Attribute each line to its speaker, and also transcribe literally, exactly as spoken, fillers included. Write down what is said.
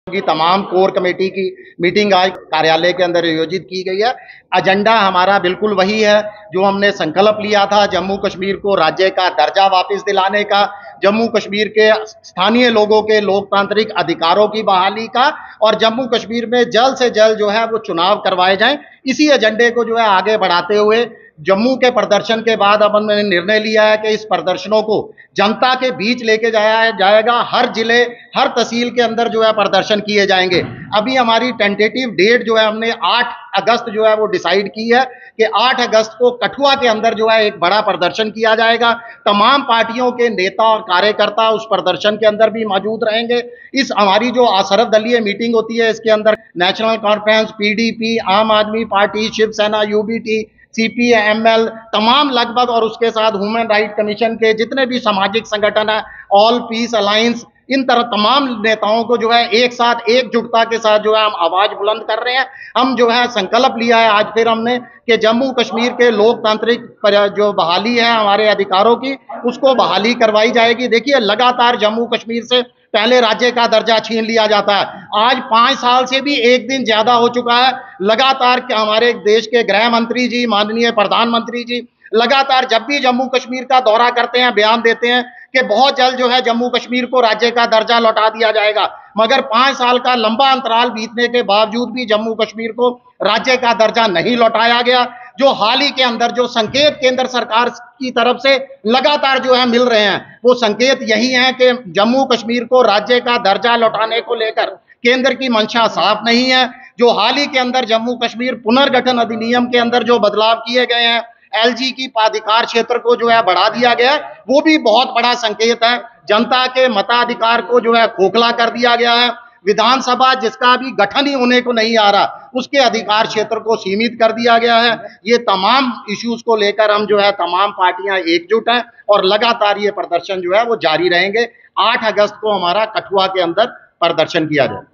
Speaker 1: की तमाम core committee की मीटिंग आज कार्यालय के अंदर आयोजित की गई है। एजेंडा हमारा बिल्कुल वही है जो हमने संकल्प लिया था, जम्मू कश्मीर को राज्य का दर्जा वापस दिलाने का, जम्मू कश्मीर के स्थानीय लोगों के लोकतांत्रिक अधिकारों की बहाली का, और जम्मू कश्मीर में जल्द से जल्द जो है वो चुनाव करवाए जाएं। इसी एजेंडे को जो है आगे बढ़ाते हुए जम्मू के प्रदर्शन के बाद अब हमने निर्णय लिया है कि इस प्रदर्शनों को जनता के बीच लेके जाया जाएगा। हर जिले, हर तहसील के अंदर जो है प्रदर्शन किए जाएंगे। अभी हमारी टेंटेटिव डेट जो है हमने आठ अगस्त जो है वो डिसाइड की है कि आठ अगस्त को कठुआ के अंदर जो है एक बड़ा प्रदर्शन किया जाएगा। तमाम पार्टियों के नेता और कार्यकर्ता उस प्रदर्शन के अंदर भी मौजूद रहेंगे। इस हमारी जो सर्वदलीय मीटिंग होती है इसके अंदर नेशनल कॉन्फ्रेंस, पीडीपी, आम आदमी पार्टी, शिवसेना, यूबीटी, सीपीएमएल, तमाम लगभग, और उसके साथ ह्यूमन राइट कमीशन के जितने भी सामाजिक संगठन है, ऑल पीस अलायंस, इन तरह तमाम नेताओं को जो है एक साथ एकजुटता के साथ जो है हम आवाज बुलंद कर रहे हैं। हम जो है संकल्प लिया है आज फिर हमने कि जम्मू कश्मीर के लोकतांत्रिक जो बहाली है हमारे अधिकारों की, उसको बहाली करवाई जाएगी। देखिए, लगातार जम्मू कश्मीर से पहले राज्य का दर्जा छीन लिया जाता है। आज पांच साल से भी एक दिन ज्यादा हो चुका है। लगातार हमारे देश के गृह मंत्री जी, माननीय प्रधानमंत्री जी लगातार जब भी जम्मू कश्मीर का दौरा करते हैं बयान देते हैं कि बहुत जल्द जो है जम्मू कश्मीर को राज्य का दर्जा लौटा दिया जाएगा, मगर पांच साल का लंबा अंतराल बीतने के बावजूद भी जम्मू कश्मीर को राज्य का दर्जा नहीं लौटाया गया। जो हाल ही के अंदर जो संकेत केंद्र सरकार की तरफ से लगातार जो है मिल रहे हैं, वो संकेत यही है कि जम्मू कश्मीर को राज्य का दर्जा लौटाने को लेकर केंद्र की मंशा साफ नहीं है। जो हाल ही के अंदर जम्मू कश्मीर पुनर्गठन अधिनियम के अंदर जो बदलाव किए गए हैं, एलजी की अधिकार क्षेत्र को जो है बढ़ा दिया गया, वो भी बहुत बड़ा संकेत है। जनता के मताधिकार को जो है खोखला कर दिया गया है। विधानसभा जिसका अभी गठन ही होने को नहीं आ रहा, उसके अधिकार क्षेत्र को सीमित कर दिया गया है। ये तमाम इश्यूज को लेकर हम जो है तमाम पार्टियां एकजुट हैं और लगातार ये प्रदर्शन जो है वो जारी रहेंगे। आठ अगस्त को हमारा कठुआ के अंदर प्रदर्शन किया जाए।